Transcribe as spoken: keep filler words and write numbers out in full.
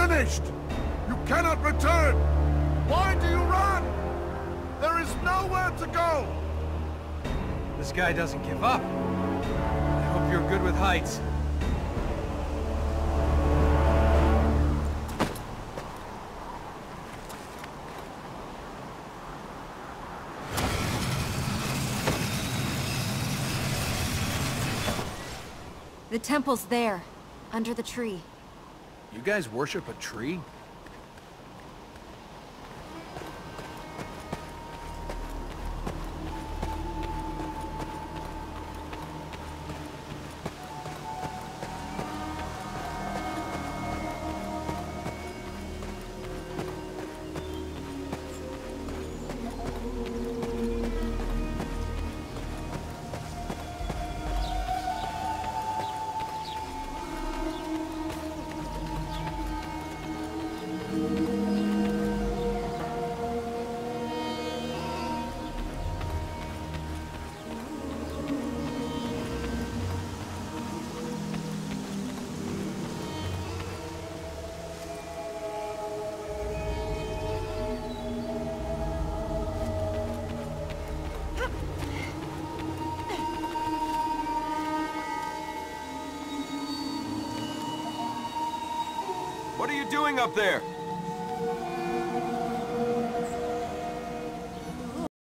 finished! You cannot return! Why do you run? There is nowhere to go! This guy doesn't give up. I hope you're good with heights. The temple's there, under the tree. You guys worship a tree? What are you doing up there?